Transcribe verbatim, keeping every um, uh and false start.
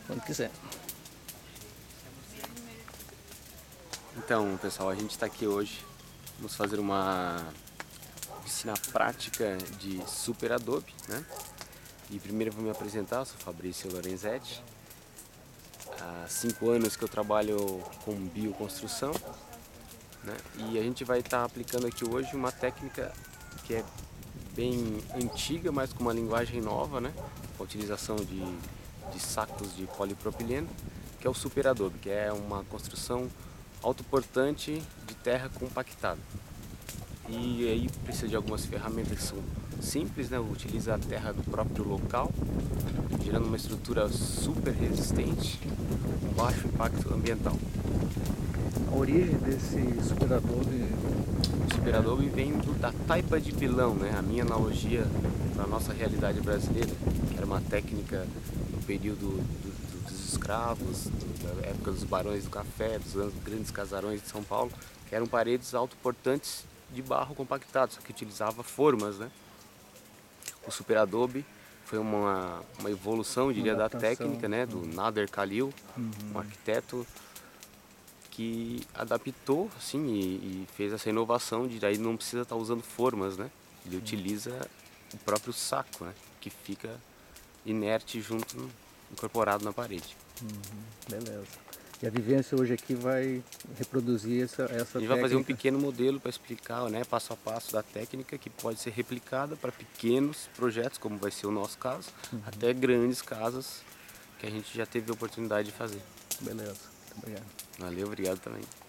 Quando quiser. Então, pessoal, a gente está aqui hoje. Vamos fazer uma oficina prática de Super Adobe, né? E primeiro eu vou me apresentar, eu sou Fabrício Lorenzetti. Há cinco anos que eu trabalho com bioconstrução, né? E a gente vai estar aplicando aqui hoje uma técnica que é bem antiga, mas com uma linguagem nova, né? Com a utilização de, de sacos de polipropileno, que é o Super Adobe, que é uma construção autoportante de terra compactada. E aí precisa de algumas ferramentas que são simples, né? Utiliza a terra do próprio local, gerando uma estrutura super resistente, com baixo impacto ambiental. A origem desse Super Adobe. O Super Adobe vem do, da taipa de pilão, né? A minha analogia para a nossa realidade brasileira, que era uma técnica no período do, do, dos escravos, do, da época dos barões do café, dos grandes casarões de São Paulo, que eram paredes autoportantes de barro compactado, só que utilizava formas, né? O Super Adobe foi uma, uma evolução, eu Uma diria, da adaptação. técnica, né? Do Uhum. Nader Khalil, Uhum. um arquiteto que adaptou assim, e, e fez essa inovação de daí não precisa estar usando formas, né? Ele utiliza o próprio saco, né? Que fica inerte junto, incorporado na parede. Uhum. Beleza. E a vivência hoje aqui vai reproduzir essa, essa A gente vai fazer um técnica. pequeno modelo para explicar, né, passo a passo da técnica que pode ser replicada para pequenos projetos, como vai ser o nosso caso, Uhum. até grandes casas que a gente já teve a oportunidade de fazer. Beleza. Muito obrigado. Valeu, obrigado também.